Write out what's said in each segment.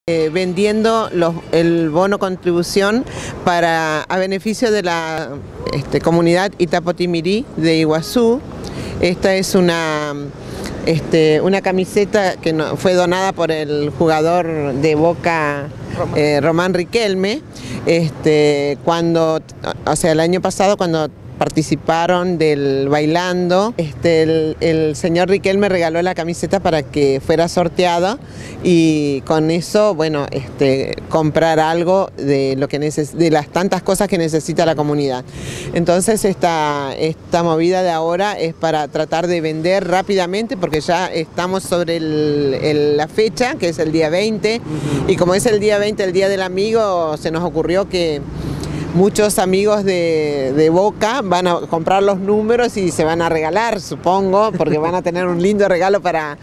Vendiendo el bono contribución a beneficio de la comunidad Itapotimirí de Iguazú. Esta es una camiseta que fue donada por el jugador de Boca, Román Riquelme, el año pasado cuando participaron del Bailando, el señor Riquelme regaló la camiseta para que fuera sorteada y con eso, bueno, comprar algo de las tantas cosas que necesita la comunidad. Entonces esta movida de ahora es para tratar de vender rápidamente, porque ya estamos sobre la fecha, que es el día 20, y como es el día 20, el Día del Amigo, se nos ocurrió que muchos amigos de Boca van a comprar los números y se van a regalar, supongo, porque van a tener un lindo regalo para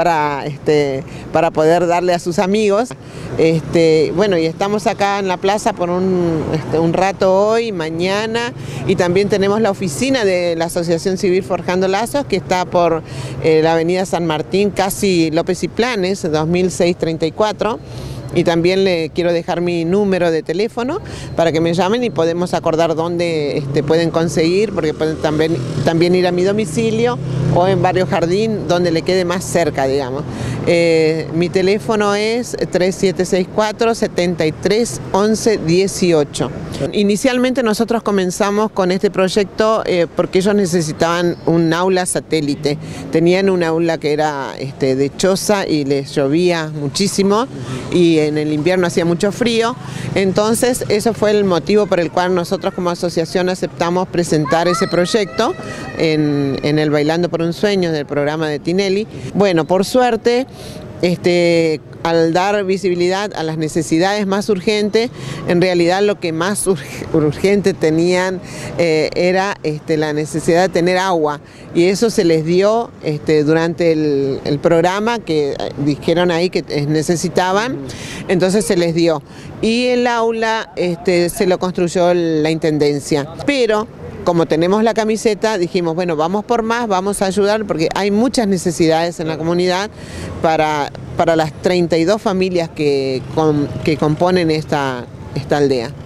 poder darle a sus amigos. Bueno, y estamos acá en la plaza por un rato hoy, mañana, y también tenemos la oficina de la Asociación Civil Forjando Lazos, que está por la avenida San Martín, casi López y Planes, 2634. Y también le quiero dejar mi número de teléfono para que me llamen y podemos acordar dónde pueden conseguir, porque pueden también ir a mi domicilio o en Barrio Jardín, donde le quede más cerca, digamos. Mi teléfono es 3764 73 11 18. Inicialmente nosotros comenzamos con este proyecto porque ellos necesitaban un aula satélite. Tenían un aula que era de choza y les llovía muchísimo y en el invierno hacía mucho frío. Entonces eso fue el motivo por el cual nosotros como asociación aceptamos presentar ese proyecto en el Bailando por un Sueño del programa de Tinelli. Bueno, por suerte, al dar visibilidad a las necesidades más urgentes, en realidad lo que más urgente tenían era la necesidad de tener agua, y eso se les dio durante el programa, que dijeron ahí que necesitaban, entonces se les dio. Y el aula se lo construyó la Intendencia, pero como tenemos la camiseta, dijimos, bueno, vamos por más, vamos a ayudar, porque hay muchas necesidades en la comunidad para las 32 familias que componen esta aldea.